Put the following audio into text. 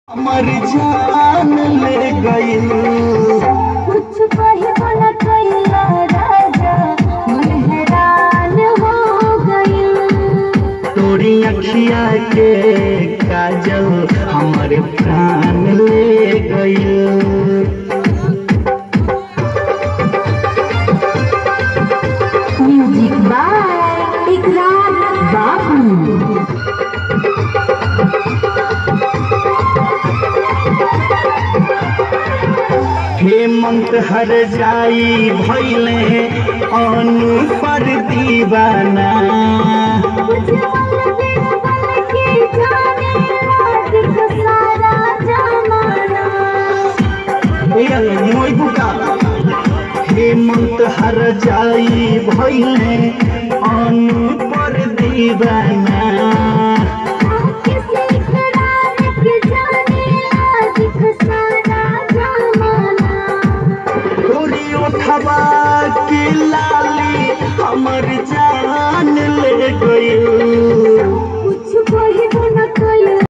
हमर जान ले गई कुछ कही बोला कैला राजा मन हैरान हो गई। तोरी अखिया के काजल हमर प्राण ले गई। म्यूजिक बाय इकरार बाबू। हेमंत हर जाई भइले अनु पर दीवाना। हेमंत हर जाई भइले अनु पर दीवाना। की लाली हमर जान ले गई।